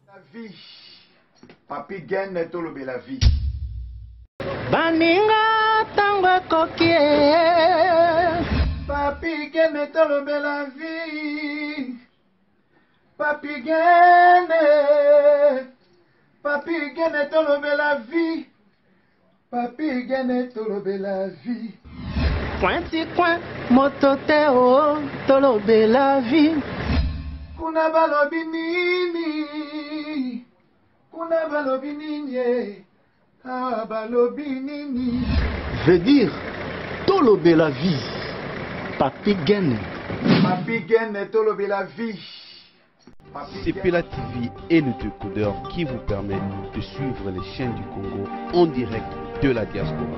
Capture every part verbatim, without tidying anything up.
La vie. Papi gagne tout le la vie. Baninga tango kokie. Papi gagne tout le la vie. Papi gagne. Papi gagne tout le la vie. Papi gagne tout le la vie. Pointi coin, motote o, tolobe la vie. Kuna balobi nini. Kuna balobi nini. Ah balobi nini. Veut dire, tolobe la vie. Papi gagne. Papi gagne tolobe la vie. Sepela T V est le décodeur qui vous permet de suivre les chaînes du Congo en direct de la diaspora.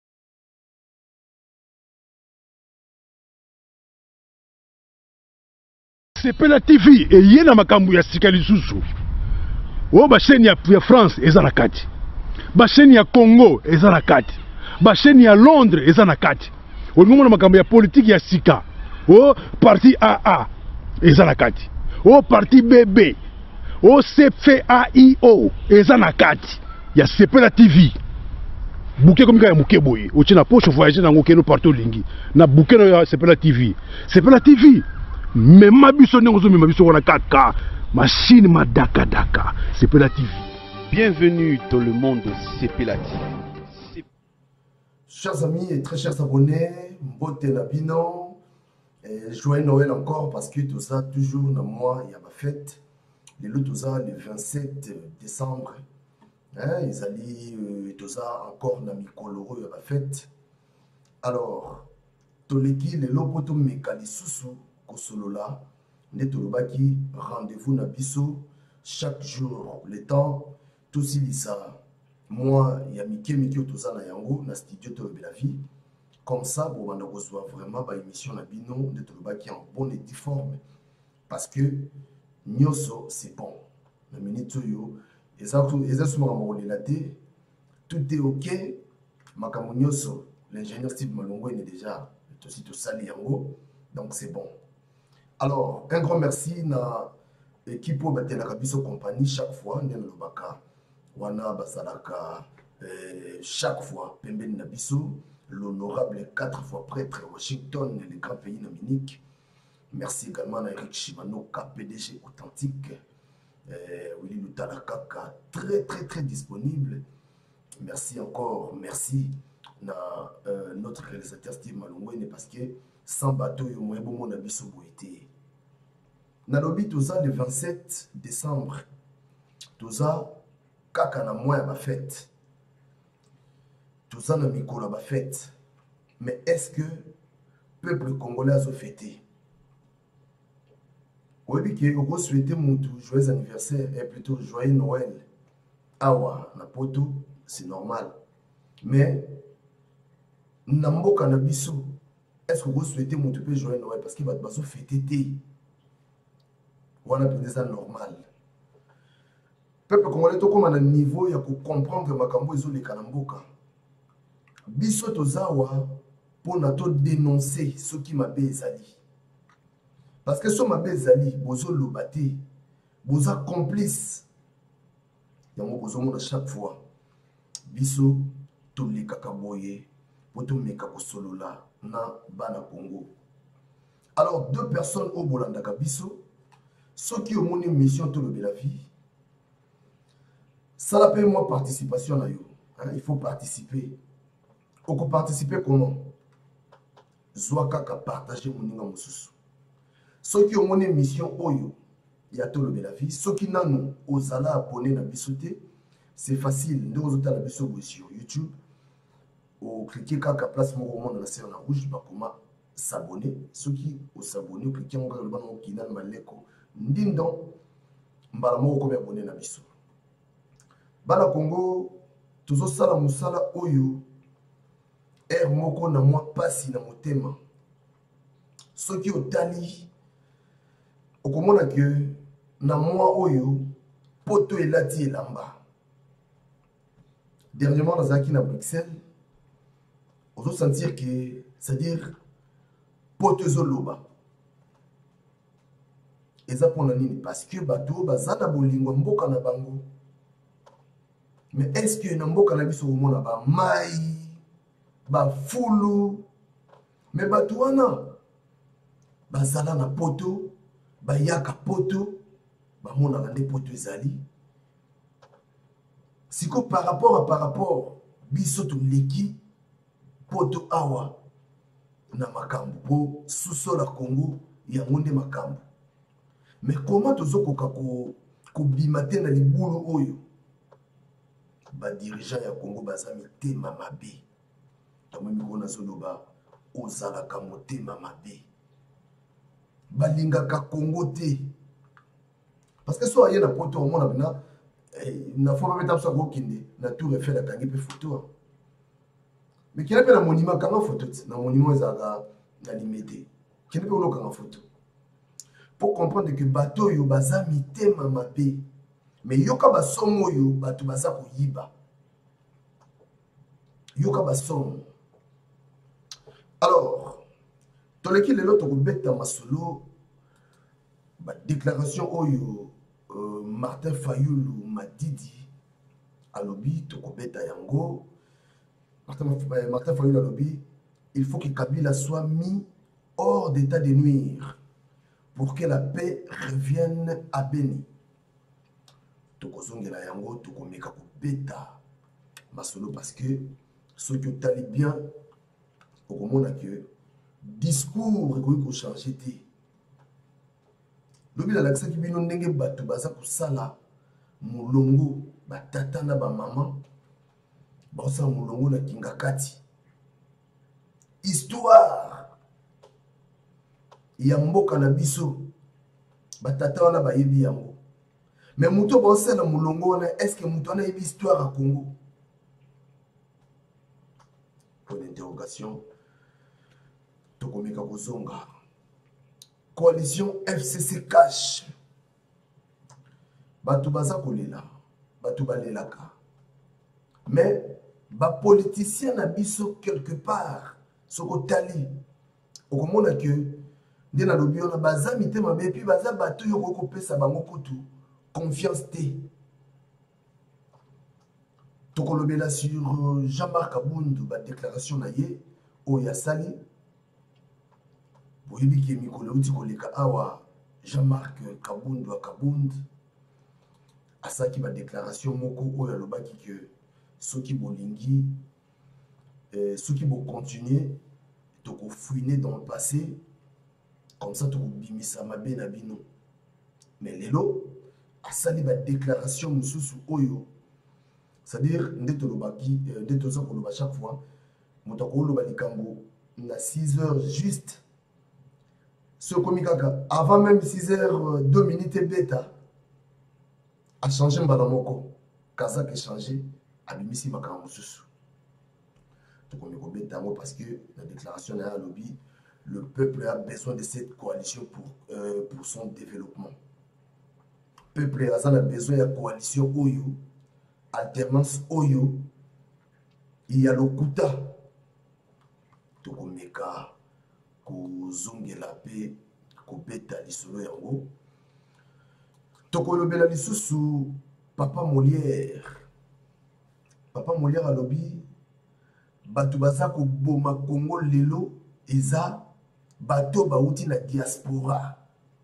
Sepela T V et yena makambu ya sika lisusu. O ba chaîne ya France eza na kati. Ba chaîne ya Congo eza na kati. Ba chaîne ya Londres eza na kati. O ngomona makambu ya politique ya sika. O parti A A eza na kati. O parti B B. O C F A I O eza na kati ya Sepela T V. Bouquet comme ya muke boye. O tina poche voyager na ngokeno partout lingi. Na bouquet na Sepela T V. Sepela T V. Mais ma biso n'engozo mais ma biso on a quatre K machine ma daka daka Sepela T V. Bienvenue dans le monde de Sepela T V. Chers amis et très chers abonnés, Mbote Nabino, joyeux Noël encore parce que tout ça toujours dans moi il y a ma fête. Les lots tout ça le vingt-sept décembre. Hein, ils allaient tout ça encore dans mi coloré il y a ma fête. Alors, toleki les lots poto mekali susu Kosolola, Netolobaki, rendez-vous na biso chaque jour, le temps, tout si lisa. Moi, il y a Miki Miki Otoza na yango, na studio Tolobe la vie. Comme ça, bon, on a reçu vraiment ba émission na bino, Netolobaki en bonne et due forme. Parce que, Nyoso, c'est bon. Na minute yo, exactement, tout est ok. Makamu Nyoso, l'ingénieur Steve Malongo, il est déjà, aussi tout sali yango. Donc, c'est bon. Alors, un grand merci à l'équipe de la Kabiso Compagnie chaque fois. Baka, Wana Basalaka, chaque fois, Pemben Nabiso, l'honorable quatre fois prêtre Washington, le grand pays Dominique. Merci également à Eric Shimano, K P D G authentique. Willy Lutalakaka, très très très disponible. Merci encore, merci à euh, notre réalisateur Steve Malongwene parce que sans bateau, il y a un bon abisso boité. Nalobi toza le vingt-sept décembre. Toza kaka na mois ma fête. Toza na mikolo ma fête. Mais est-ce que le peuple congolais a fêté? Oui, que vous souhaitez mon joyeux anniversaire et plutôt joyeux Noël. Awa na poto, c'est normal. Mais namboka na biso. Est-ce que vous souhaitez mon peu joyeux Noël parce qu'il va te fêter? Voilà peut-être normal. Peuple congolais, tout comme à un niveau, il y a pour comprendre que Makambo est les Kanamboka. Biso tozawa pour nous dénoncer ce qui m'a bezali. Parce que ce qui m'a bezali, bozo lobate, boza complice. Il y a mon bozo chaque fois. Biso tous les kakaboye, pour tout meka solola. Na bana Congo. Alors deux personnes au Bolandaka biso, ceux qui ont une mission tout le la vie, ça l'appelle moi participation na yo. Hein, il faut participer. On peut participer comment? Zwaka ka partager mon ninga mususu. Ceux qui ont une mission oyo, il y a tout le la vie. Ceux qui n'ont osala abonné na bisoté, c'est facile. Nous autres la biso sur YouTube. Au cliquer kaka place mon moment dans la série rouge bah comment s'abonner ceux qui au s'abonner cliquer on le ballon qui n'a maleko ndindo mbala moko comme abonné na biso bala Congo tozo sala musala oyo er moko na moi pasi na motema ceux qui au tali okomona que na moi oyo poto elati elamba dernièrement dans Zaki na Bruxelles. On doit sentir que, c'est-à-dire, potezo loba. eza pona nini parce que bato baza na bolingo mboka na bango. Mais est-ce que na mboka na biso omona ba mai ba fulu mais bato wana bazala na poto bayaka poto bamona nde poto ezali siko par rapport à par rapport biso to leki poto awa na makambo po suso la Congo ya ngonde makambo. Mais comment tozokoka ko ko bimate na libulu oyo ba dirigeant ya Congo baza mitema mabe tamemi kona zoloba ozalaka motema mabe balingaka Congo te parce que so aye na poto omona bina na fo ba beta so ko kinde na tour Eiffel akangi pe photo mais kila pe na monument kanga photo na monument ezaka na limité kile pe oloka na photo pour comprendre que bateau yo baza mitema mabe. Mais yoka basomo yo batu baza koyiba. Yoka basomo. Alors, toleki lelo to kobeta masolo ba déclaration oyo euh, Martin Fayulu Madidi alobi to kobeta yango. Martin, Martin Fayulu alobi il faut que Kabila soit mis hors d'état de nuire pour que la paix revienne à Beni. Tokozongela yango tokomeka kobeta masolo parce que ceux qui tali bien okomona que discours ekoki ko changer te lobi la lakisa ki bino ndenge bato baza kosala mulongo batata na ba mama basala mulongo na kingakati histoire ya mboka na biso batata wana bayebi yango. Mais muto bonse na mulongo na est-ce que muto na yebi histoire à Congo? Pour l'interrogation tokomeka kozonga coalition F C C cash bato baza kolela bato balelaka mais ba politicien na biso quelque part soko tali okomona que ndena lobio na baza mitema be puis baza bato yo ko pesa bango kutu confiance T. Tokolobela sur Jean-Marc Kabundu, ba déclaration na ye o ya sali. Boyebi ki mikolo uti koleka awa Jean-Marc Kabundu a Kabundu. Asaki ba déclaration moko o ya lobaki que soki bolingi euh, soki bo continuer toko fouiner dans le passé comme ça toko bimisa mabe na bino. Mais lelo asali ba déclaration mususu oyo c'est-à-dire ndeto lobaki ndeto zo koloba chaque fois mutako loba likambo na six heures juste ce komikaka avant même six heures deux minutes bêta a changé mbala moko kaza ke changer abimisi makambo mususu to komiko bêta ngo parce que la déclaration na lobby le peuple a besoin de cette coalition pour euh, pour son développement. Le peuple a besoin de coalition Oyo, alternance Oyo, il y a le Kuta. Tokomeka, Kozonge la paix, Kobeta lisolo yango. Tokolobela lisusu, Papa Molière. Papa Molière a lobby, Batu baza ko boma Congo lelo, eza, Bato bauti na diaspora.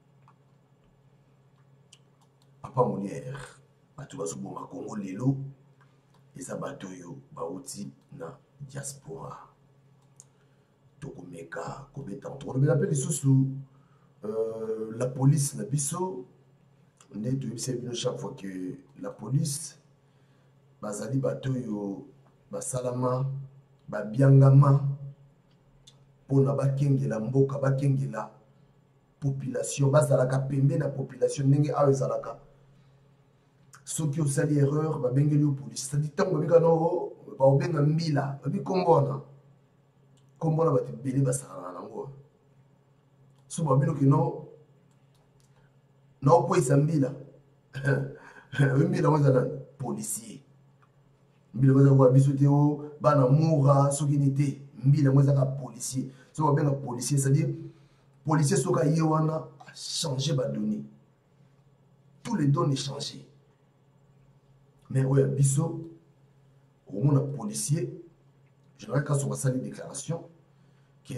Papa Molière, bato bazoboma Congo lelo, eza bato yo bauti na diaspora. Tokomeka kobeta tokolobela pe lisusu euh, la police na biso nde toyebisa bino chaque fois que la police bazali bato yo basalama babiangama pona bakengela mboka bakengela population bazalaka pembe na population ndenge ayo ezalaka soki osali erreur babengeli yo police c'est-à-dire ntango babika no baobenga mbila babi kombona kombona bato ebele basalaka nango so babinoki no naokweyisa mbila mbila ngo eza nani policier mbila ngo eza kwa biso te o bana mura soki ni te mbila ngo ezaka policier so babenga policier c'est-à-dire policier soka yewana a changé ma donnée. Tous les données changé. Mais ouais, biso, au moins un policier, je n'aurais qu'à sur sa déclaration que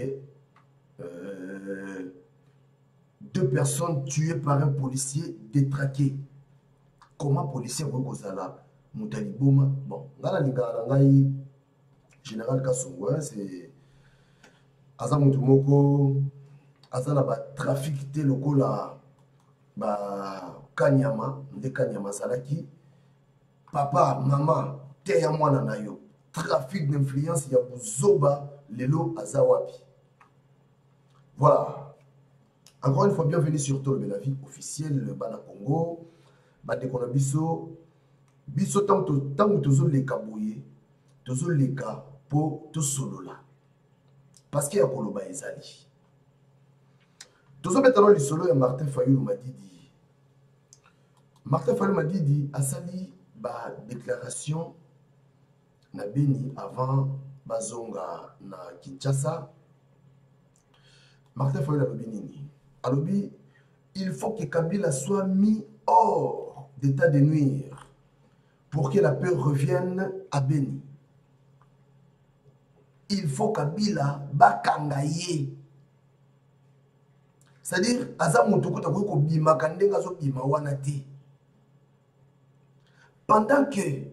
euh, deux personnes tuées par un policier détraqué. Comment policier vous là Moutaliboma. Bon, là, la général Kassongo, c'est Azamoutumoko, Azana ba trafic te loko la ba Kanyama, de Kanyama Salaki, papa, maman, te ya mwana na yo. Trafic d'influence, il y a Zoba, Lelo, Azawapi. Voilà. Encore une fois, bienvenue sur Tolo Bela Vie officiel, le Bana Congo. Bade Konabiso. Biso tant que tozo les kabouye, tozo les cas pour tout solo là. Parce qu'il y a Koloba Ezali. Tozo maintenant le solo et Martin Fayulu m'a dit. Martin Fayulu m'a dit, Asali, ba déclaration. Na Beni avant Bazonga na Kinshasa. Martin Fayulu alobi nini? Alobi, il faut que Kabila soit mis hors d'état de nuire pour que la paix revienne à Beni. Il faut Kabila bakangaye. C'est-à-dire, aza mutuko takoy ko bima kandenga zo bima wana te. Pendant que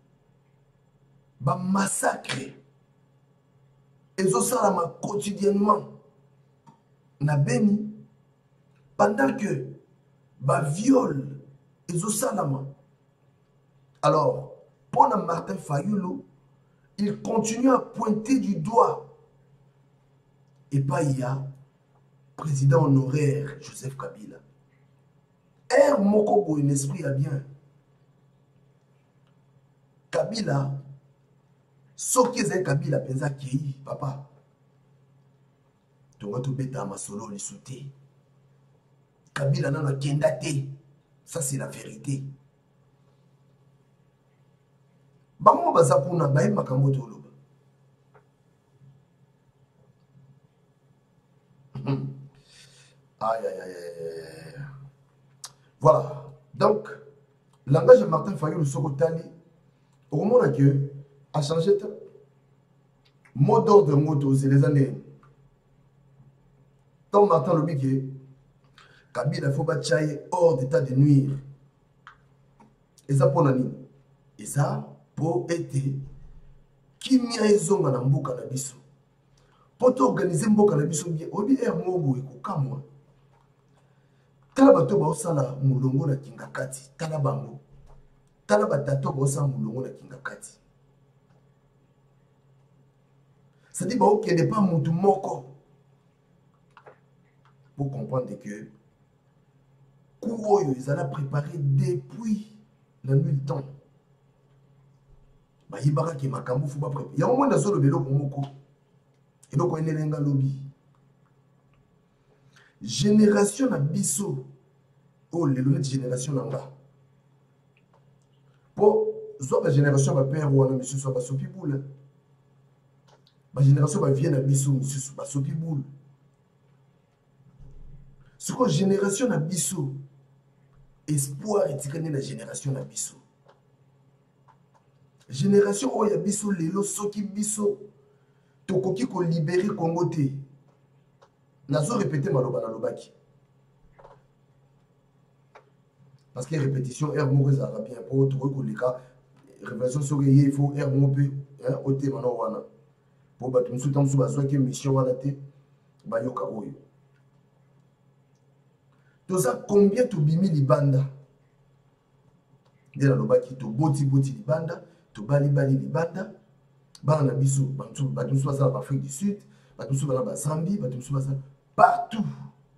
ba massacre et ça quotidiennement na Beni, pendant que ba viol et ça alors pour Martin Fayulu il continue à pointer du doigt et pas il y a président honoraire Joseph Kabila er moko un esprit à bien Kabila soki ezali Kabila penza kei papa tonga to beta masolo li souté Kabila nana kenda te, ça c'est la vérité. Bango bazakuna bae makambo toloba. Aïe aïe aïe. Voilà. Donc langage de Martin Fayulu Sokotali au moment que a changé de mot d'ordre moto c'est les années. Tant Martin Lobiké Kabila faut pas chayer hors d'état de nuire. Et ça pour nani? Et ça pour être qui m'a ezonga na mboka na biso. Pour organiser mboka na biso bien, obi er mobo ekokamwa. Tala bato ba osala mulongo na kingakati, tala bango. Tala batato ba osala mulongo na kingakati. Ça dit ba okende pas mutu moko. Pour comprendre que Kouroyo, ils allaient préparer depuis le mille temps. Bah, il y a qui m'a camou, faut pas préparer. Il y a un moment dans le vélo pour moko. Et donc, on est dans le lobby. Génération à bisso. Oh, les lunettes de génération là. Pour soit la génération va père ou un monsieur soit pas sopi boule. Ma génération va venir à bisso, monsieur soit pas sopi boule. Ce que génération à bisso. Espoir et tikane la génération na biso. Génération où ya biso lelo soki biso tokoki ko libérer Congo te. Nazo répéter maloba na lobaki. Parce que répétition er mo rezala bien pour to ko lika révélation sur il faut er mo pe hein oté mano wana. Pour ba tumsu tamsu ba soki mission wana te ba yoka oyo. Toza combien tu bimi libanda? De la lobaki to boti boti libanda, to bali bali libanda. Ba na biso, ba tu ba tu soza en Afrique du Sud, ba tu soza na Zambie, ba tu soza partout.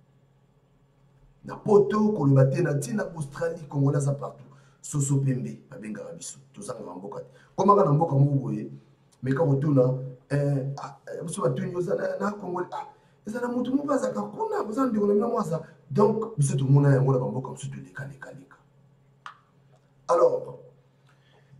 Na poto kolobate na tina Australie, Congo za partout. Soso pembe, ba benga biso. Toza na mboka. Koma na mboka mo boye, mais quand on tourne eh biso ba tunyo za na Congo ah ezana mutu mubaza ka kuna bozana ndiko na mwaza. Donc, tout le monde a un mot comme ça, les cas, les cas, les cas. Alors,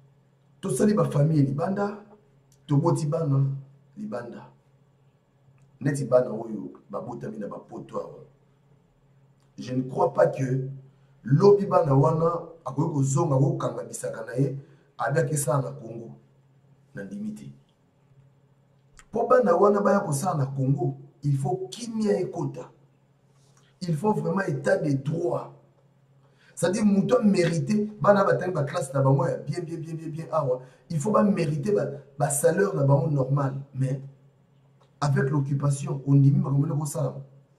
tout ça, les familles, les bandas, tout le monde, les bandas. neti bana oyo babotami na bapoto. Je ne crois pas que lobi bana wana akoki kozonga kokanga bisaka na ye abiaki sala na Congo na limite. Po bana wana baya kosala na Congo, il faut kimia ekota. Il faut vraiment état de droit. C'est-à-dire mouton mérité bana batang ba classe na bango ya bien bien bien bien bien awa. Il faut pas mériter ba, ba salaire na bango normal, mais avec l'occupation on dit makambo ko sala.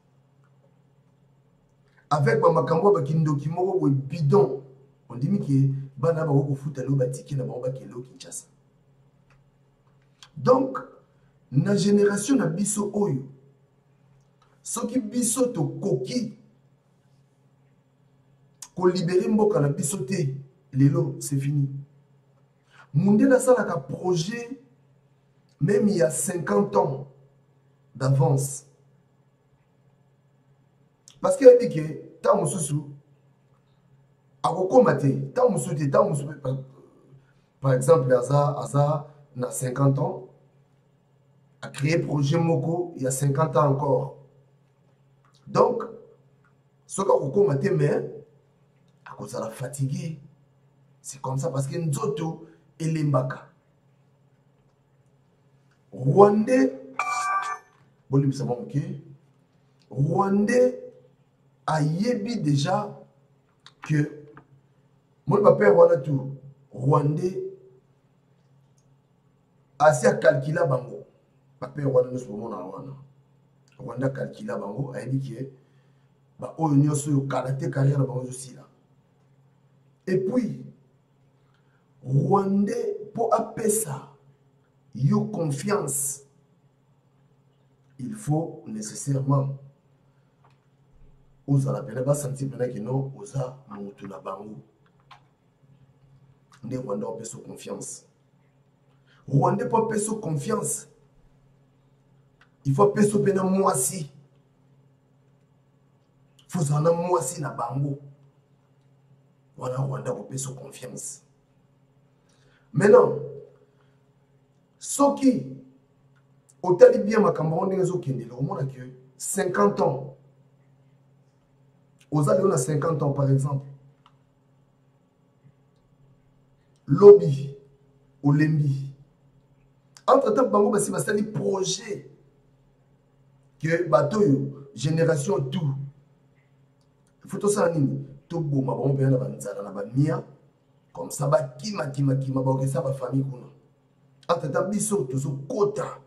Avec ba makambo ba kindoki moko bo bidon, on dit que bana ba ko futa lo batiki na bango ba kelo Kinshasa. Donc na génération na biso oyo soki biso to koki ko libérer mboka na biso te lelo c'est fini. Mundela salaka projet même il y a cinquante ans d'avance. Parce qu'il a dit que tant mususu akokoma te tant mususu te tant mususu par exemple Aza Aza na cinquante ans a créé projet Moko il y a cinquante ans encore. Donc, ce qu'on a fait, mais à cause de la fatigue, c'est comme ça parce que nous autres, et les mbaka. Rwandais, bon, nous savons que Rwandais a yébi déjà que mon papa voilà tout. Rwandais a si à calculer bango. Papa Rwanda nous sommes en Rwanda. Rwanda calcula bango a dit que ba o nyoso yo karaté carrière bango aussi là. Et puis Rwandais pour appeler ça yo confiance, il faut nécessairement osa la pena ba sentir pena que non osa mutu na bango. Ndé Rwanda a peso confiance. Rwandais pour peso confiance. Il faut peso pena moisi. Il faut en moisi na bango. Voilà Rwanda pour peso confiance. Maintenant, ce qui au tali bien ma camarade les kende le moment que cinquante ans. Aux allées on a cinquante ans par exemple. Lobby au Lembi. Entre temps bango basi basali projet que bateau génération tout il faut tout ça nini tout bon ma bon bien na banzala na bamia comme ça ba kima kima kima ba okesa ba famille kuna entre temps biso tozo kota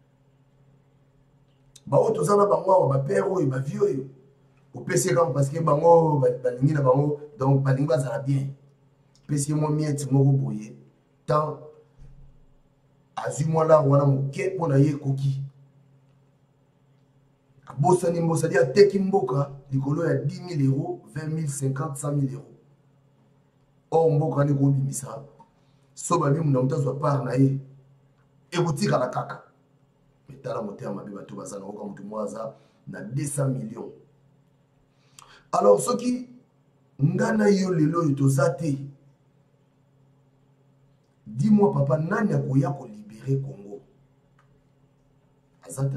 ba oto zana bango ba père oyo ba vieux oyo au P C comme parce que bango ba lingi na bango donc ba lingi bazala bien P C mo mieti moko boye tant azui-moi là wana moke pona ye koki Bossani Mbossa dit à Tekimboka, Nicolo a dix mille euros, vingt mille, cinquante, cent mille euros. Or, Mboka n'est pas bimisa. Sobabi Mounamta soit par naïe. Et vous tirez à la caca. Mais t'as la montée à ma biba tout bazan, comme tout moi, ça, n'a deux cents millions. Alors, ce qui n'ana yo lelo yoto zate. Dis-moi, papa, nani a koya ko libérer Congo? Azata.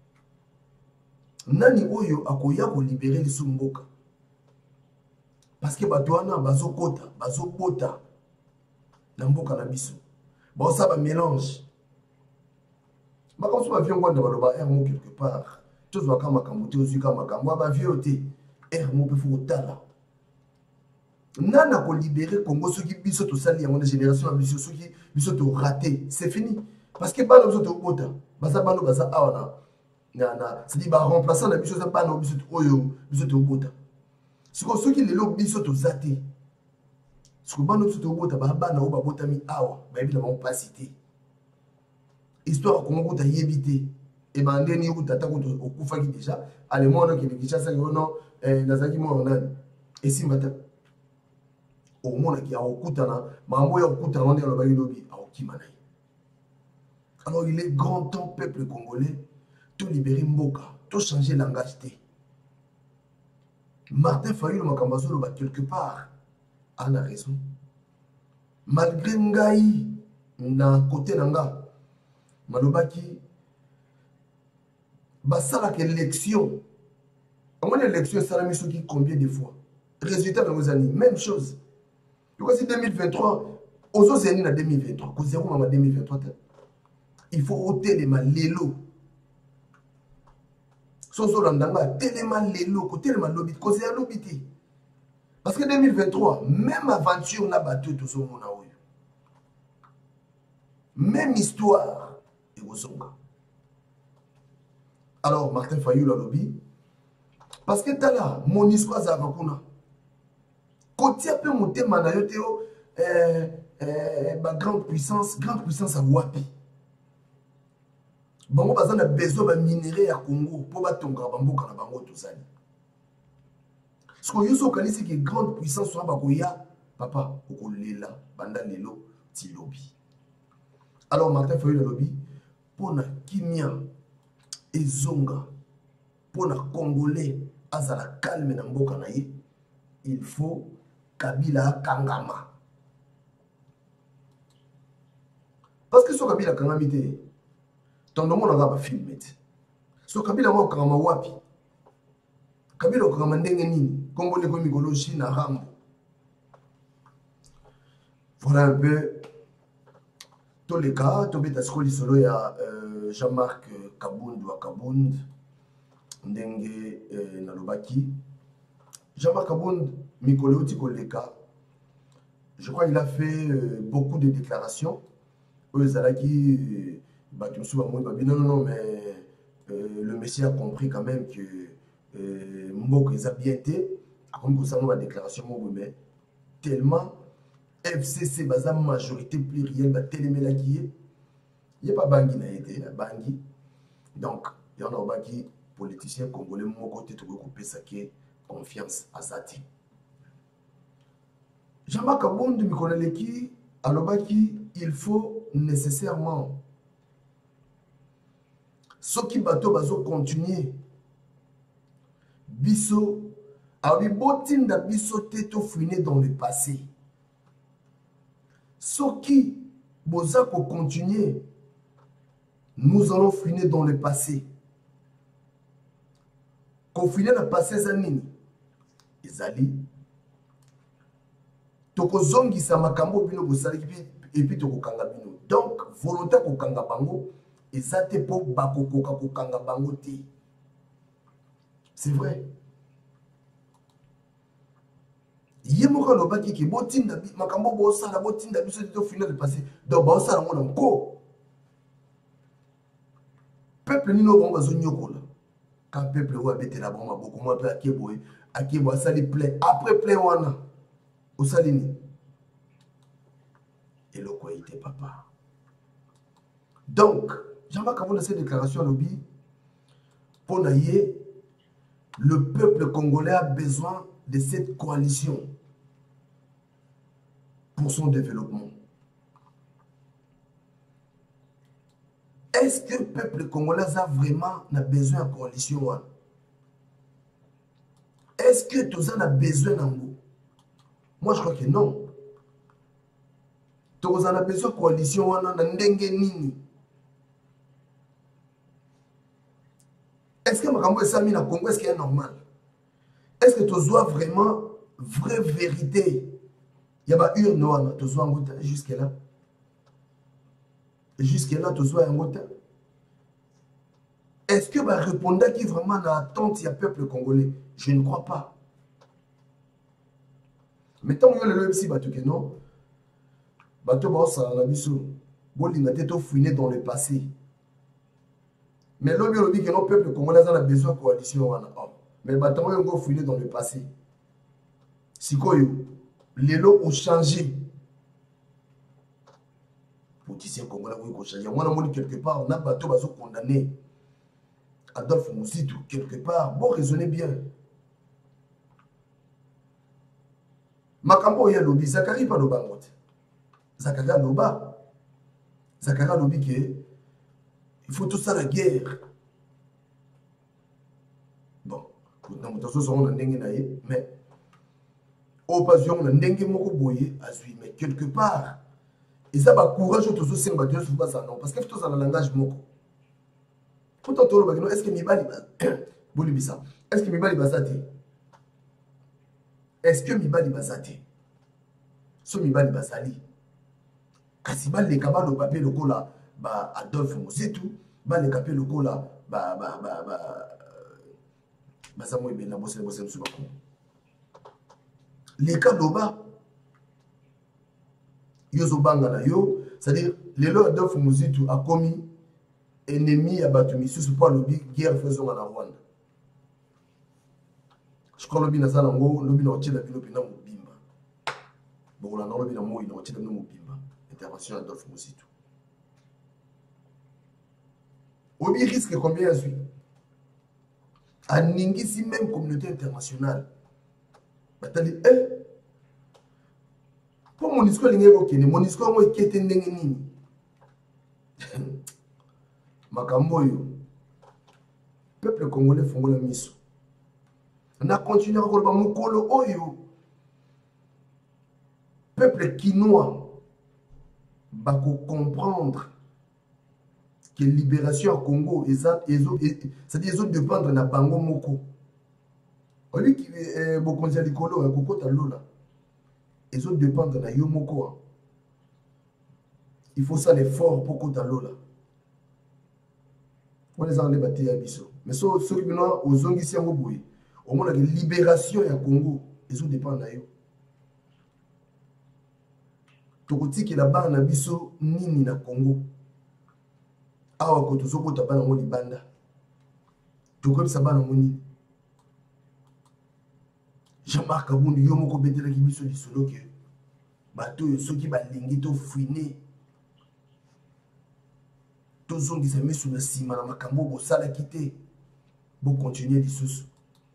Nani oyo akoya ko libérer les Mboka parce que batouana bazo kota bazo bota na mboka na biso ba ça ba mélange ba comme ça ba vient ngwanda baloba er mo quelque part tous wa kama kamuti ozu kama kamwa ba vioté er mo pe fu tala nana ko libérer Congo ceux qui biso to sali en génération na biso ceux qui biso to raté c'est fini parce que ba biso to bota ba ça ba no ba ça awana c'est-à-dire bah remplaçant la biso ça pas no biso oyo biso to bota ce que ceux qui les lo biso to zate ce que ba no biso to bota ba ba na o ba bota mi awa ba bi na ba pas cité histoire ko ngota yebité et ba ndeni ko tata ko okufa ki déjà allemand na ki Kinshasa ko non eh nazaki mo nani et si mbata au mona ki a okutana mambo ya okutana on lo ba lobi a okimana. Alors il est grand temps peuple congolais tout libérer Mboka, tout changer langage. Martin Fayulu Makambazolo va quelque part a la raison. Malgré Ngaï, na côté Nanga, Malobaki, basala que l'élection. Comment l'élection ça la mise qui combien de fois? Résultat dans vos années, même chose. Donc c'est deux mille vingt-trois, aux autres années en deux mille vingt-trois, qu'au zéro en deux mille vingt-trois, il faut ôter les malélo. Soso landanga tellement lélo, côté le malobit, cause à l'obité. Parce que deux mille vingt-trois, même aventure n'a battu tout ce monde. Même histoire, et vous alors, Martin Fayou l'a lobby. Parce que t'as là, mon histoire, ça va kuna. Côté un peu monter manayoteo, euh, euh, ma grande puissance, grande puissance à Wapi. Bon, on a besoin de minerais à Congo pour battre ton grabambo quand on a tout ça. Ce qu'on y a, c'est que grande puissance soit bakoya, papa, au lela, banda lelo, ti lobby. Alors, Martin Fayou l'a lobby, pour na kimia et zonga, pour na congolais, azala calme na mboka na ye, il faut Kabila Kangama. Parce que ce Kabila Kangama, ton nom n'a pas filmé. Ce Kabila Kangama wapi. Kabila Kangama ndenge nini. Congolais comme Migolo, Chine, Rambo. Voilà un peu tous les cas. Tombé à Skoli Solo, il y a Jean-Marc Kabound ou Kabound. Ndenge Nalobaki. Jean-Marc Kabound, Mikolo Tikoleka, je crois qu'il a fait euh, beaucoup de déclarations. Eux, Zalaki, bah, non, non, non, mais euh, le Messie a compris quand même que euh, Mbok les a bien été. Comme que ça, on a déclaration, mais tellement F C C, bah, majorité plurielle, bah, téléméla qui est. Il n'y a pas Bangui, n'a été, Bangui. Donc, il y en a Bangui, politicien congolais, mon côté, tout couper ça qui est confiance à Zati. Jean-Marc Kabound Mikoleleki, Alobaki, il faut nécessairement ce qui bateau bazo continuer. Bisso, abi botin da bisso teto fouiné dans le passé. Ce qui boza ko continuer, nous allons fouiner dans le passé. Qu'on fouine dans le passé zanini. Ezali toko zongi sa makambo bino bosali et puis toko kanga bino. Donc volonté ko kanga bango ezate po bakoko ko kanga bango te. C'est vrai. Yemo lo baki ki botinda makambo bosala botinda biso to final de passé. Donc ba osala ngona ko. Peuple nino bomba zonyokola. Quand peuple wa betela bomba beaucoup moins peu akeboy. Akebo asali plein après plein wana au salini et le quoi était papa. Donc Jean-Marc Kabound a cette déclaration à lobby pour naïe le peuple congolais a besoin de cette coalition pour son développement. Est-ce que le peuple congolais a vraiment besoin de coalition? Est-ce que tout ça a besoin d'un mot? Moi, je crois que non. Tout ça a besoin de coalition. Est-ce que Makambo est Sami na Congo? Est-ce qu'il est normal? Est-ce que tu dois vraiment, vraie vérité? Il y a pas une noire, tu dois en jusque-là. Jusque-là, tu dois en est-ce que bah, répondant qui vraiment dans l'attente, il y a peuple congolais? Je ne crois pas. Mais tant que le si bateau que non, bateau bah ça en a vu sur, bon il a été fouiné dans le passé. Mais l'homme il dit que non peuple congolais a besoin de coalition. Mais bateau il a fouiné dans le passé. Si quoi les lots ont changé. Politiciens congolais ont changé. Moi on a quelque part on a bateau bah condamné. Adolphe Mouzitou, quelque part, bon, raisonnez bien. Makambo ya lobby, Zakari pas loba ngote. Zakari a loba. Zakari a lobby que il faut tout ça la guerre. Bon, nous avons tous on a ndenge na ye, mais au passion on a ndenge moko boye azui, mais quelque part, et ça va courage tous ces battre sur pas ça non, parce que tout ça le langage moko. Pourtant, est-ce que Mibali Bolibisa, est-ce que Mibali Bazate? Est-ce que Mibali Bazate? So Mibali Bazali. Kasi ba le kaba le papier le cola ba Adolphe Mosetu, ba le papier le cola ba ba ba ba ba ça moi bien na bosser bosser sur bakon. Les cas d'oba yozo banga na yo, c'est-à-dire les lois Adolphe Mosetu a commis ennemi à Batumi sur ce point lobby guerre faisons en Rwanda. Je crois lobby na ça nango lobby na otela bino pina mobimba. Bon la lobby na mo ina otela bino mobimba. Intervention Adolphe Mosetu. Obi risque combien à suivre? À Ningisi même communauté internationale. Batali eh pour mon histoire l'ingéro kene mon histoire moi qui était ndengeni. Makamboyo. Peuple congolais fongola miso. On a continué à koloba mukolo oyo. Peuple quinois va comprendre que libération au Congo, c'est-à-dire les autres dépendent de Bango Moko. Lui qui est beaucoup de Likolo, Koko Talola, les autres dépendent de Yomoko. Il faut ça l'effort pour Koko Talola. On les a enlevés à Tiabiso. Mais ceux qui viennent aux Zongisi Ngoboui, au moment de la libération au Congo, les autres dépendent de Yo. Tokoti ki la ba na biso nini na Congo awa ko tozoko taba na ngoli banda tokobi sa ba na ngoni Jean-Marc Kabundu yo moko betela ki biso lisolo ke bato yo soki balingi to fuine to zongi sa mesu na sima na makambo bo sala kite bo continuer lisusu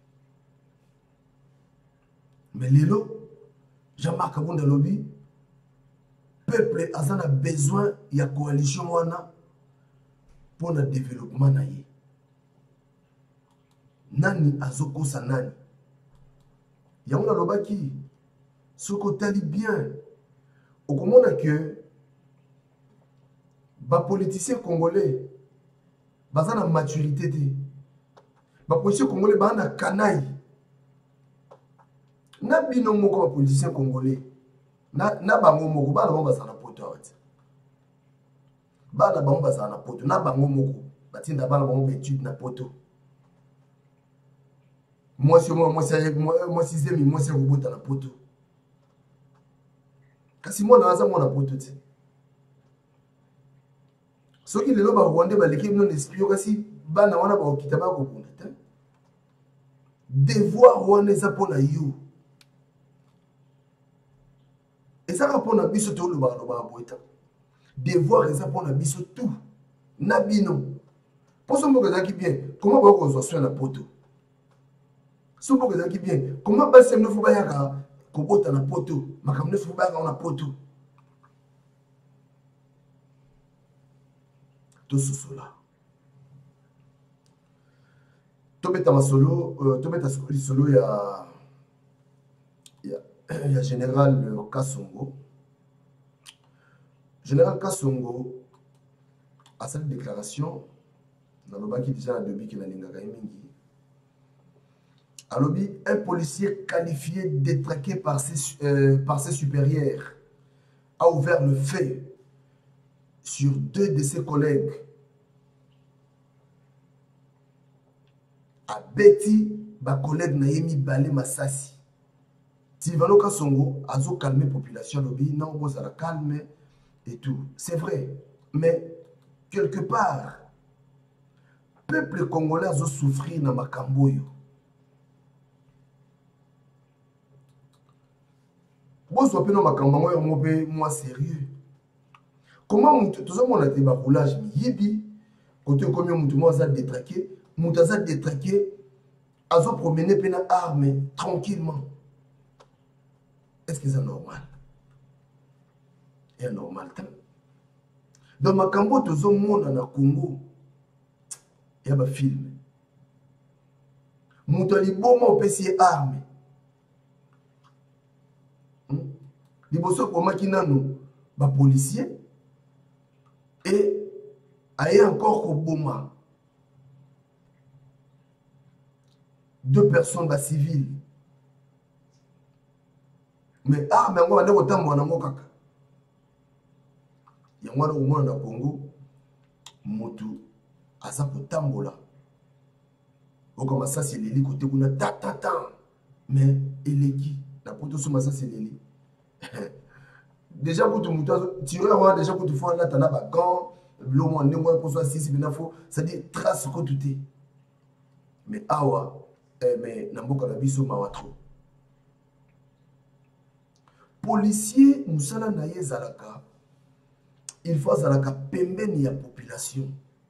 mais lelo Jean-Marc Kabundu lobby peuple a besoin de la coalition pour le développement. Nani azoko sa nani. Yamuna lobaki, ce côté bien. Au comment que les politiciens congolais, ils ont la maturité. Les politiciens congolais, ils ont la canaille. Na bino moko ba politiciens congolais. Na na bango moko bana bango bazana poto awati bana bango bazana poto na bango moko batinda bana bango betude na poto moi si moi moi si moi sixième moi si robota na poto kasi moi na za moi na poto ti soki lelo ba Rwanda ba l'équipe non espio kasi bana wana ba okita ba ko bunda te devoir wana za pona yo. Et ça répond à biso tout le barabara. Devoir et ça répond à biso tout. Nabino. Pour ce moment qui bien, comment on va reçoit la poto? Ce moment qui bien, comment passer ne faut pas y avoir kobota na poto, makam ne faut pas avoir na poto. Tout ce cela. Tout beta ma solo, tout beta solo il y a il y a Général Kassongo. Général Kassongo a cette déclaration dans le bas qui déjà a depuis qu'il a mingi. Alobi, un policier qualifié détraqué par ses, euh, par ses supérieurs a ouvert le feu sur deux de ses collègues. A Betty, ma collègue Naïmi Balé Massassi. Sylvano Kassongo a calmé la population, lobby, non, vous allez calmer et tout. C'est vrai. Mais, quelque part, le peuple congolais a souffert dans Makamboyo. Vous avez dans Makamboyo, moi sérieux. Comment tout ça, on a des roulage, yibi, côté combien on a détraqué, on a détraqué, a promené une arme tranquillement. Est-ce que c'est normal? C'est normal. Dans ma cambo, tout le monde dans le Congo, il y a des films. Moutali Bomo peut s'y armer. Les bossons pour makina nous, les policiers, et ailleurs encore au Boma. deux personnes ba civils. Mais ah mais on va dire autant mon amour kaka. Il y a moi au moins dans Congo motu asa kotambola. O comme ça c'est les côté kuna ta ta ta. Mais eleki la poto suma ça c'est les déjà pour tout muto tu vois déjà pour tout faire là t'as ba quand le moins ne moins pour soit six binafo ça dit trace ko tout est. Mais awa eh mais namboka na biso mawatro. Policier musala na ye zalaka il faut zalaka pembeni ya population.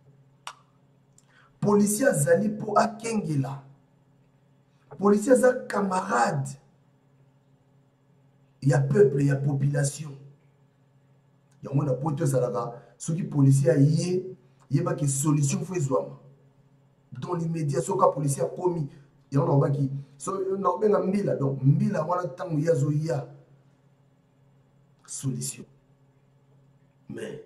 Policier azali po akengela. Policier za camarade. Il y a peuple, il y a population. Il y a un pote zalaka ceux qui policier yé yé ba ki solution faut ezwama. Dans l'immédiat soka policier a commis il y a un qui so na benga mbila donc mbila wana tangu yazo ya solution. Mais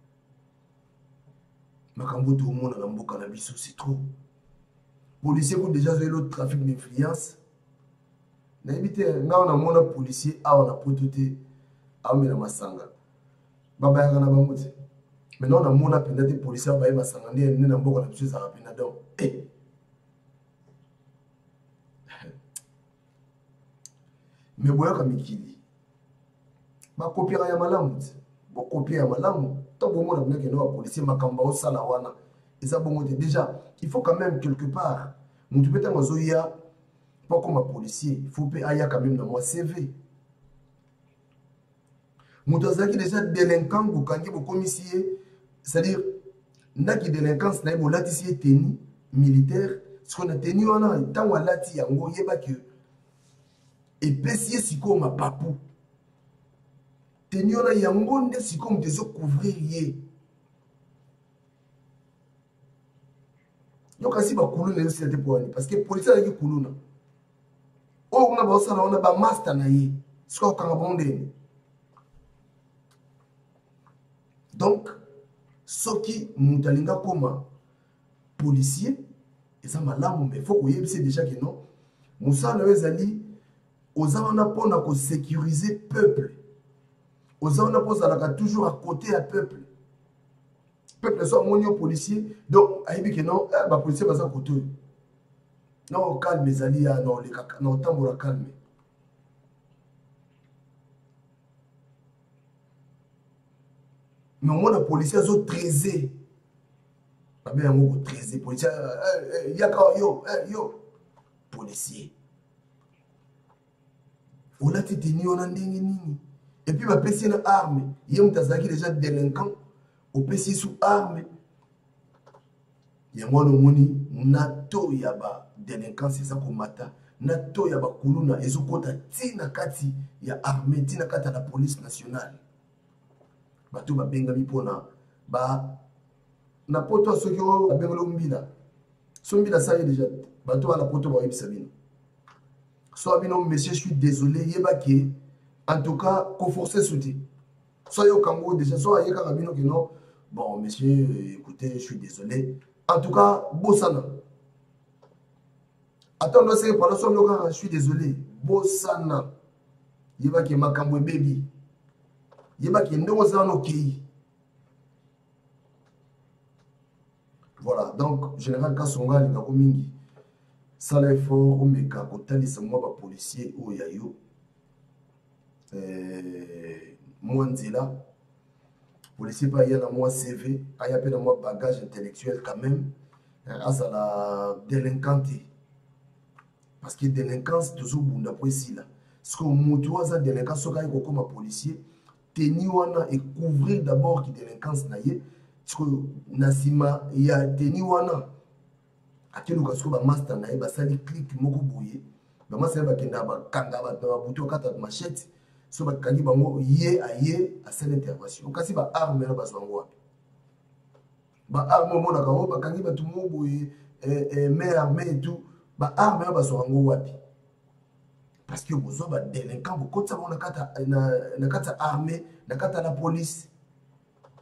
makambo tout le monde na mboka na biso c'est trop. Policier ko déjà le trafic d'influence. Na éviter nga on a mona policier a on a pototé a mena masanga. Baba ya na bamuti. Maintenant on a mona penda des policiers ba masanga ne na mboka na biso za rapina donc eh mais boya kamikili. Ba copier ya malamu. Ba copier ya malamu. Tant bon mona que no policier makamba o sala wana. Et ça bon déjà, il faut quand même quelque part. Mon tu peux t'en zoya pas comme un policier, il faut payer aya quand même dans mon C V. Mon tozaki déjà délinquant ou kangi au commissaire, c'est-à-dire n'a qui délinquance n'a pas latissier tenu militaire, ce qu'on a tenu on a tant wa lati yango yeba que et pesier siko ma papou. Tenu on a yango nde siko mtezo couvrir yé. Donc asi ba kuluna yo c'était pour parce que policier avec kuluna o on a ba sala on a ba master na yi ce qu'on kan bonde. Donc ce qui mutalinga comme policier et ça malamu mais faut que yebise déjà que non musa na ezali ozana pona ko sécuriser peuple ozana posa toujours à côté à peuple. Peuple soit mon policier, donc aïbi que non, eh, bah policier va s'en côté. Non, calme les alliés, non, les caca, non, tambour calme. Mais au moins, le policier a treize. Pas bien, un mot treize. Policier, eh, eh, yaka, yo, eh, yo, policier. On a été tenu, on a dit, et puis, va passer une arme. Il y a un tazaki déjà délinquant. Au P C sous arme, il y a moi le moni, nato yaba délinquance c'est ça qu'on mata, nato yaba kuluna, et zo kota tina kati ya armée, tina kata la police nationale. Bato ba benga mi pona, ba na poto ceux qui ont benga lo mbila, so mbila ça y est déjà, bato la poto ba yebisa bino. So abino monsieur je suis désolé, yeba ki, en tout cas, qu'on force sauter. Soyez au Congo déjà, soyez au Congo que non. Bon, monsieur, écoutez, je suis désolé. En tout cas, Bossana. Attends, c'est pas le son local, je suis désolé. Bossana. Il va qui ma cambo baby. Il va qui nous en ok. Voilà, donc, général Kassonga, il y a Mingi. Ça l'est fort, Omeka, Kotali, c'est moi, le policier, ou Yayo. Mwanzila. Policier pas y a dans moi C V, il y a dans moi bagage intellectuel quand même, à la délinquance. Parce que délinquance toujours bunda pour ici là. Ce que moto a délinquance so kai comme policier, teni wana et couvrir d'abord qui délinquance na ye, ce que nasima ya teni wana. Akelu kasko ba master na ye ba sali clic moko boye. Ba master ba kenda ba kanga ba buto kata machette. So ba kangi bango yé à yé à cette intervention kasi ba arme na bazwango wapi ba arme mo na kawo ba kangi ba tumo boye eh mais armée et tout ba arme na bazwango wapi parce que bozo ba délinquant beaucoup ça na kata na kata armée na kata la police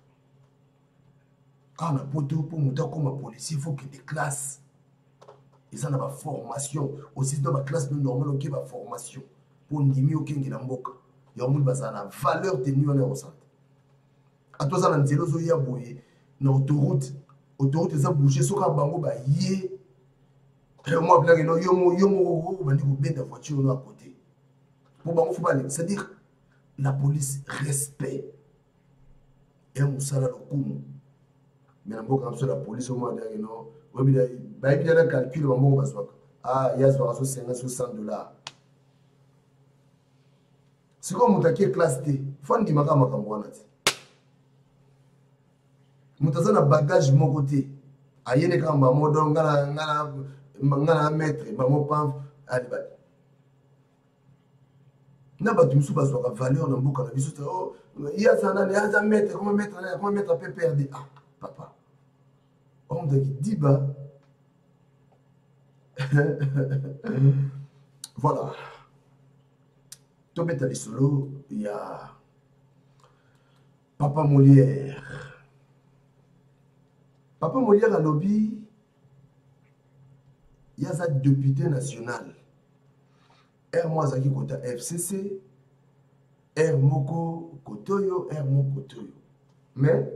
quand na poto pour muta comme policier il faut que des classes ils ont une formation. Aussi dans la classe normale, ok, une formation. Pour ndimi ok ngina mboka. Il y a une valeur tenue en ressent. À toi ça dans zéro zo ya boye na autoroute. Autoroute ça bouger so ka bango ba yé. Et moi blague no yo mo yo mo bandi ko benda voiture no à côté. Pour bango faut pas aller, c'est-à-dire la police respect. Et on sala le coup. Mais on va la police au moins derrière non. Oui, bien, bien, bien, le calcul, on va voir. Ah, il y a cinquante soixante dollars. C'est comme on qui classe T. Faut dire maka maka mwana. Mutaza na bagage mon côté. Ayene kamba modon ngana ngana ngana maître, maman pan aliba. Na ba tumsu ba so ka valeur na mboka na biso. Oh, il y a ça na, il y a ça maître, comment mettre comment mettre à P P R D. Ah, papa. On me dit bah voilà. Tomé tali solo, il y a Papa Molière. Papa Molière à lobby, il y a sa député national. R moi Zaki Kota F C C, R Moko Kotoyo, R Moko Kotoyo. Mais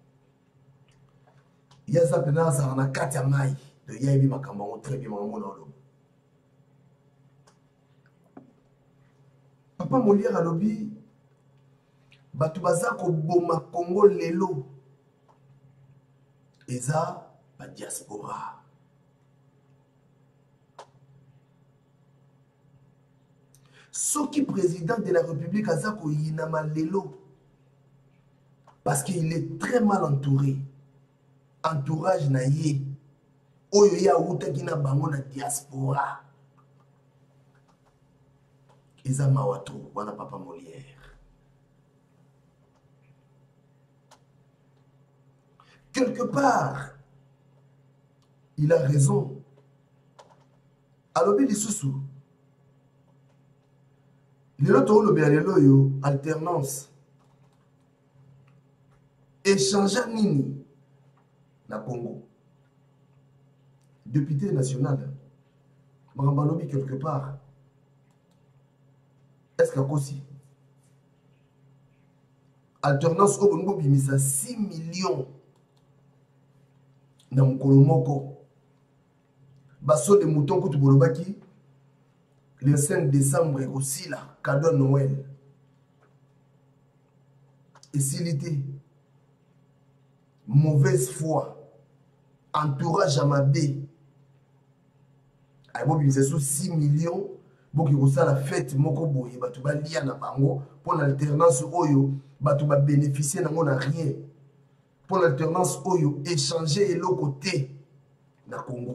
il y a ça pendant ça on a quatre amailles de Yaïbi Makambo très bien mon nom. Papa Molière à lobby Batubaza ko boma Congo lelo eza ba diaspora. Soki président de la République azako yinama lelo parce qu'il est très mal entouré. Entourage na ye oyo ya uta kina bango na diaspora eza mawato wana Papa Molière. Quelque part il a raison. Alobi lisusu lelo to lobi lelo yo alternance échanger nini na Congo. Député national, Marambalobi quelque part. Est-ce qu'il y a aussi alternance au Bongo bimisa six millions dans mon colomoko. Basso de moutons que tu bolobaki le cinq décembre aussi là, cadeau Noël. Et s'il était mauvaise foi. Entourage à ma bé. Aïe, c'est sous six millions. Bon, qui vous la fête, moko boye, batu ba lia na bango. Pour l'alternance oyo, batu ba bénéficier na mona rien. Pour l'alternance oyo, échanger et l'autre côté na Congo.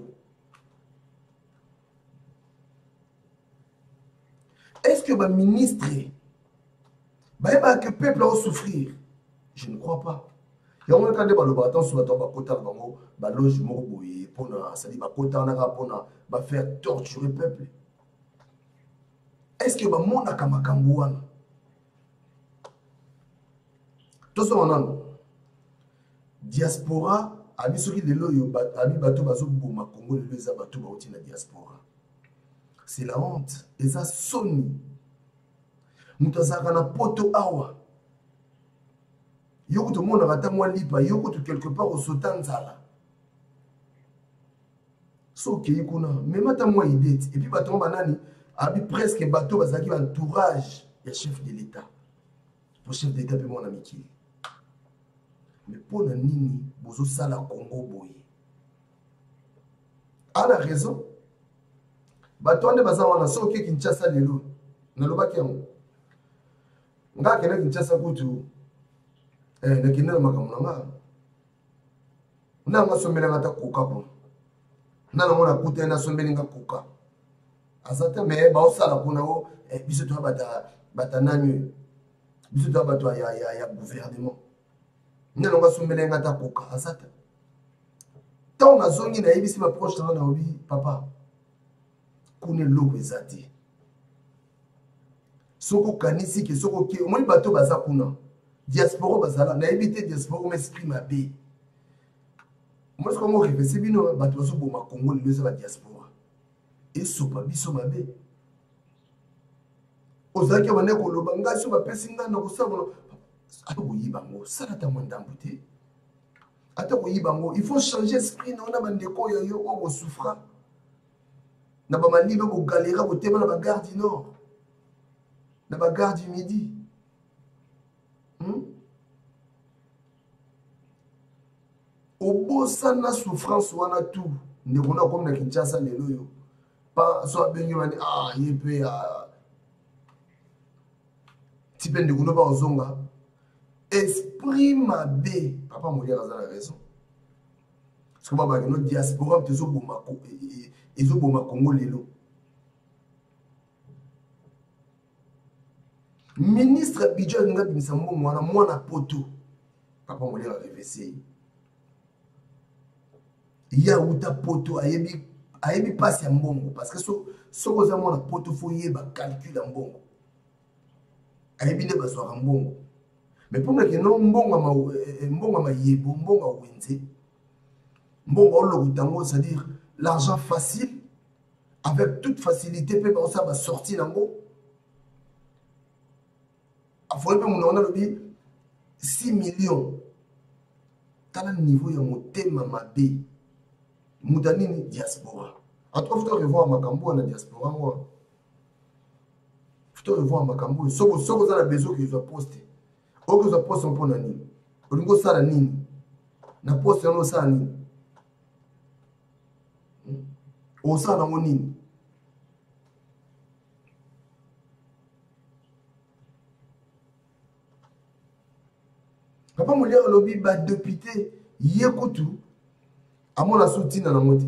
Est-ce que ma ministre, bah, bah, que le peuple va souffrir? Je ne crois pas. Il y a un cas de balobaton sur la tombe kota bango baloge moko boye pona sali ba kota na ka pona ba faire torturer peuple. Est-ce que ba mona kama kambuana? Tout ça on diaspora abi soki lelo yo abi bato bazo boma Congo lelo za bato ba oti na diaspora. C'est la honte et ça sonne. Mutazaka na poto awa. Yoko tout le monde a moi lipa, yoko tout quelque part au sautant zala. So que yikuna, mais mata moi idée. Et puis bateau banani, abi presque bateau bazaki entourage, il y a chef de l'État. Pour chef d'État pe mon ami qui. Mais pour na nini bozo sala Congo boye. A la raison. Bateau ande bazawana so que Kinshasa lelo. Na lobaki yango. Nga kena Kinshasa kutu. Eh, na kinela makamuna nga. Na nga sombele nga ta koka po. Na na mona kute na sombele nga koka. Azata me ba osala kuna o eh biso to bata bata nanyo. Biso to bato ya ya ya gouvernement. Na nga sombele nga ta koka azata. Tant na zongi na yebisi ba proche na obi papa. Kune loko ezati. Soko kanisi ke soko ke omoni bato baza kuna. Diaspora bazala na éviter diaspora m'exprime abe. Moi ce que moi réfléchis bino bato baso boma Congo le ça la diaspora. et sopa biso mabe. Ozaki wane koloba nga so bapesi nga na kosala ata koyiba ngo sala ta mwandambu te. Ata koyiba ngo il faut changer esprit na ona bandeko yo yo o souffra. Na ba malibe ko galera ko tema na ba gare du nord. Na ba gare du midi. Hmm? Obosa na souffrance wana tout. Ndekona comme na Kinshasa lelo yo. Pas so abengi mani ah yepe ah Tipé de Gounoba Ozonga, esprit mabe, papa Molière a la raison. Parce que papa, notre diaspora, ils ont beau Congo Lelo. Ministre Abidjan Nga Bimisambo, moi, moi, na poto. Papa Molière a révélé. Yaouta poto, ayebi, ayebi passe ya mbongo. Parce que so, so koza moi na poto, faut yeba calcul en mbongo. Ayebi ne bazwa mbongo. Mais pour que non mbongo ma mbongo ma yebo mbongo wenze. Mbongo lo kutango, c'est-à-dire l'argent facile avec toute facilité peut pas ça va sortir nango. Afole pe mon on a six millions. Tala niveau ya motema mabe. Mudanini diaspora. En tout cas, faut revoir makambo na diaspora moi. Faut revoir makambo. Soko soko za la besoin qu'ils ont posté. O que za poste on pona nini. Olingo sala nini. Na poste no sala nini. O sala ngo nini. Papa Molière lobby ba député yekutu amona soutina na moté.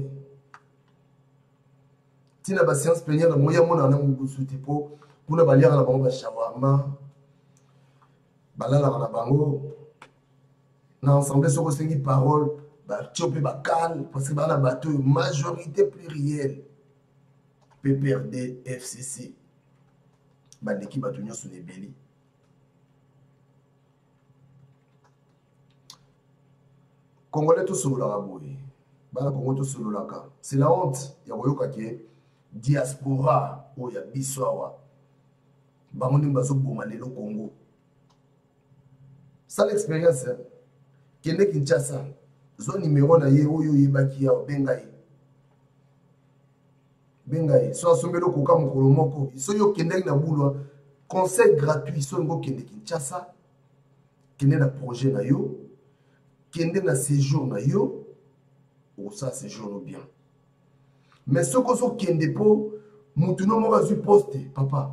Tina ba séance plénière na moya mona na ngo souté po pour ba lire na bango ba shawarma. Balala na bango na ensemble soko sengi parole ba tiope ba calme parce que ba na bateau majorité plurielle P P R D F C C ba l'équipe ba tunyo sous les belli. Congolais tout solo la boy. Bala Congo tout solo la ka. C'est la honte ya koyoka ke diaspora o ya biswawa. Ba moni bazo boma lelo Congo. Ça l'expérience kende Kinshasa zone numéro na ye oyo yebaki ya bengai. Bengai so asombelo koka mokolo moko. So yo kende na bulwa conseil gratuit so ngo kende Kinshasa. Kende na projet na yo. Kende na séjour na yo ou ça séjour bien mais ce que so kende po mutu no mo kazu poste papa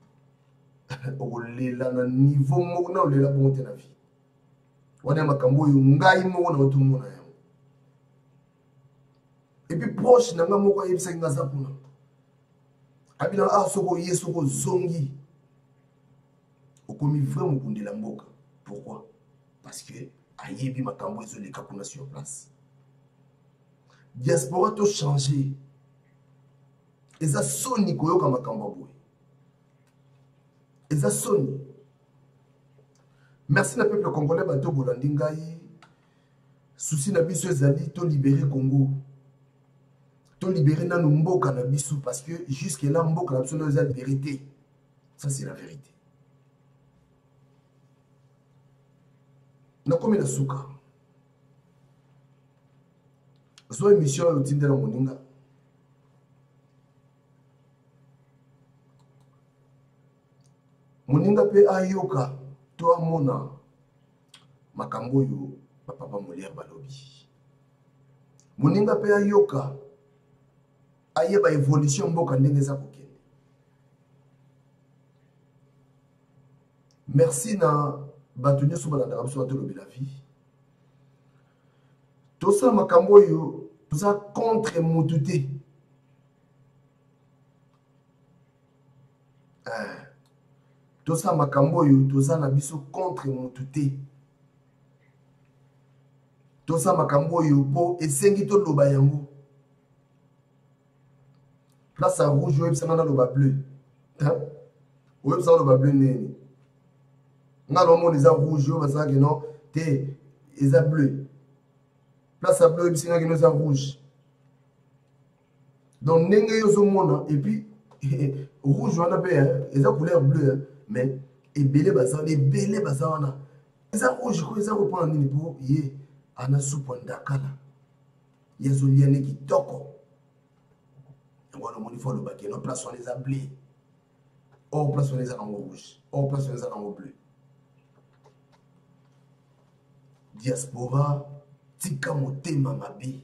o lela na niveau mo na lela bonte na vie wana makambo yo ngai mo na otumo na yo et puis proche na ngamo ko yebisa ngaza kuna abina a soko yeso ko zongi okomi vraiment kundela mboka. Pourquoi? Parce que ayebi makambo ezo leka kuna sur place. Diaspora to changer. Eza soni koyoka makambo boy. Eza soni. Merci na peuple congolais bato bolandi ngai. Souci na biso ezali to libérer Congo. To libérer na mboka na biso parce que jusque là mboka na biso no eza vérité. Ça c'est la vérité. Na komi na suka zo émission yo tindela moninga moninga pe ayoka to amona makambo yo papa Molière balobi moninga pe ayoka ayeba évolution mboka ndenge za kokende. Merci na Batunye sous la direction de la vie. Tout ça, makambo yo, tout ça contre Moutouté. Tout ça, makambo yo, tout ça nabiso contre Moutouté. Tout ça, makambo yo, po esengi to loba yango. Place à rouge, web ça na loba bleu. Web ça loba bleu nene. Nga lomo les rouge yo basa que non te les bleu place à bleu bisina que nous a rouge Donc, ndenge yozomona et puis rouge wana pe eza couleur bleue mais ebele baza et belé baza wana eza rouge ko eza ko pona nini pour ye ana soupe ndakala yezo liane kitoko ngwana moni fo lo bakeno place on les a blé oh place on les a en rouge oh place on les a en bleu diaspora tika motema mabe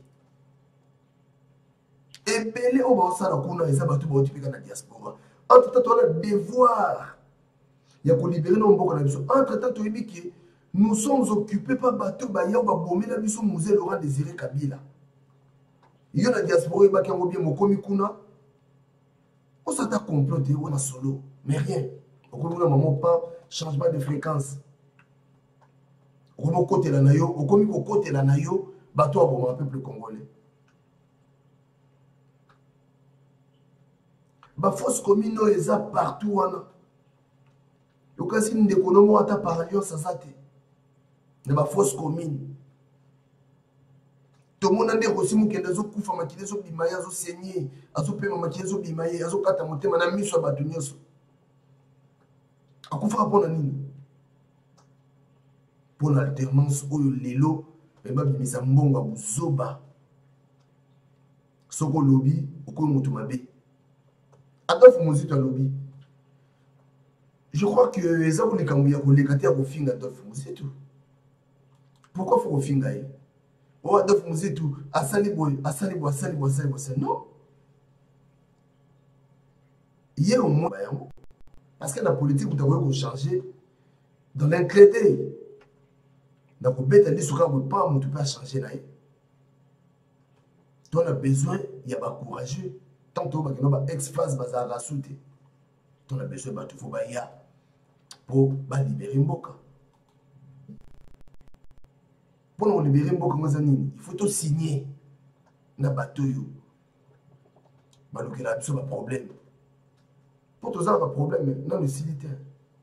ebele o ba osala kuna eza batu ba otipika na diaspora entre temps on a devoir ya ko libérer no mboka na biso entre temps to ibiki nous sommes occupés par batu ba ya ba bomela biso musée Laurent Désiré Kabila yo na diaspora ba kango bien mokomi kuna on s'attend comploter on a solo mais rien au na maman pas changement de fréquence au côté la nayo au komi ko côté la nayo bato a bon peuple congolais ba fausse commune eza partout wana yokasi ndeko no mo ata par avion ça zate na ba fausse commune to mona nde rosi mukende zo kufa makile zo bimaya zo saigner azo pema makile zo bimaye azo kata motema na miso bato nyoso akufa pona nini pour l'alternance oyo lelo eba bimisa mbongo buzoba soko lobby okoyo moto mabe Adolphe Muzito lobby. Je crois que les gens qui ont les gâtés à finga Adolphe Muzito. Pourquoi faut finga? Oh Adolphe Muzito, asali boy, asali boy, asali boy, asali boy, non. Hier au moins, parce que la politique vous devez changer dans l'incrédé. Donc bête dit sur quoi pas on peut pas changer là. Tu as besoin, il y a pas courageux. Tantôt, il y a ex-phase bazar à souter. On a besoin de tout faire pour libérer Mboka. Pour nous libérer Mboka, il faut tout signer na bateau. Il y a un problème. Pour tout ça, il y a un problème. Non, le silitaire.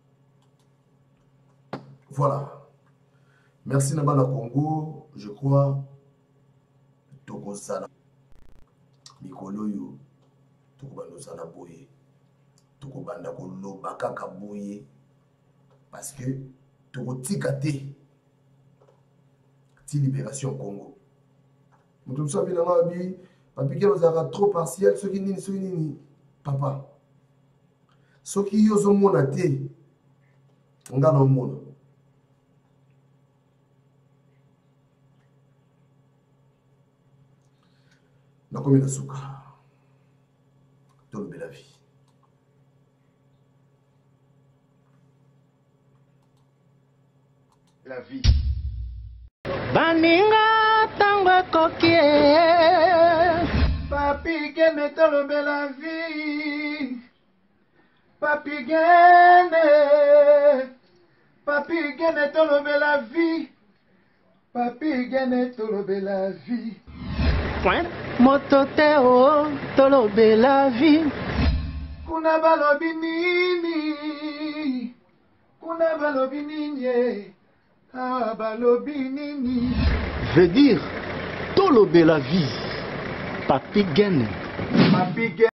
Voilà. Merci Nabana Congo. Je crois. Togo Sala. Mikolo yo. Tokobanda osala boye tokobanda koloba kaka boye parce que tokotika te ti libération Congo mutu mso bina ngabi papi ke ozaka trop partiel soki nini soki nini papa soki yo zo mona te ngana mona nakomi na suka la vie. La vie. Baninga tango kokie. Papi gene tolobe la vie. Papi gene. Papi gene tolobe la vie. Papi gene tolobe la vie. Point. Mototeo tolobe la vie. Kuna balobi nini? Kuna balobi nini? Ah balobi nini? Veut dire tolobe la vie. Papi gene. Papi gene.